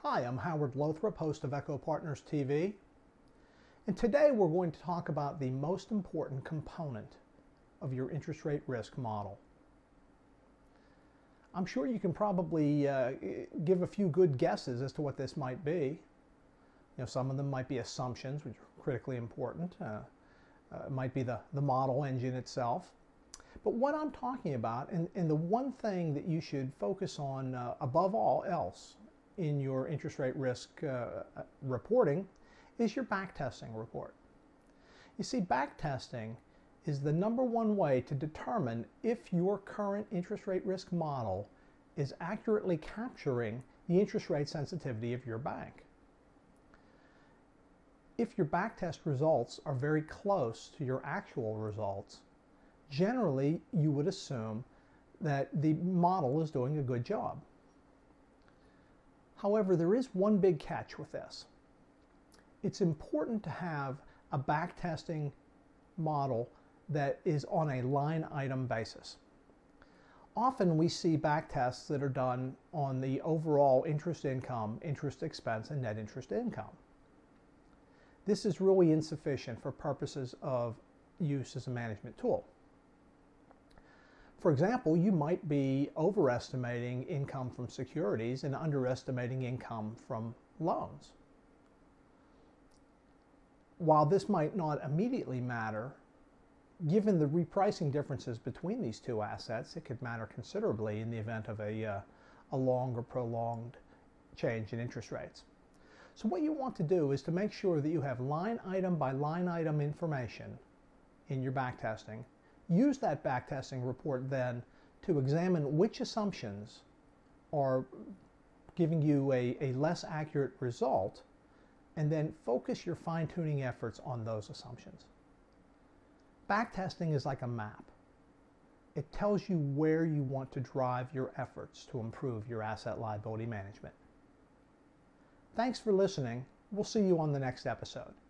Hi, I'm Howard Lothrop, host of Echo Partners TV, and today we're going to talk about the most important component of your interest rate risk model. I'm sure you can probably give a few good guesses as to what this might be. Some of them might be assumptions, which are critically important. It might be the model engine itself. But what I'm talking about, and the one thing that you should focus on above all else in your interest rate risk reporting, is your backtesting report. You see, backtesting is the #1 way to determine if your current interest rate risk model is accurately capturing the interest rate sensitivity of your bank. If your backtest results are very close to your actual results, generally you would assume that the model is doing a good job. However, there is one big catch with this. It's important to have a backtesting model that is on a line item basis. Often we see backtests that are done on the overall interest income, interest expense, and net interest income. This is really insufficient for purposes of use as a management tool. For example, you might be overestimating income from securities and underestimating income from loans. While this might not immediately matter, given the repricing differences between these two assets, it could matter considerably in the event of a long or prolonged change in interest rates. So what you want to do is to make sure that you have line item by line item information in your backtesting. Use that backtesting report then to examine which assumptions are giving you a less accurate result, and then focus your fine-tuning efforts on those assumptions. Backtesting is like a map. It tells you where you want to drive your efforts to improve your asset liability management. Thanks for listening. We'll see you on the next episode.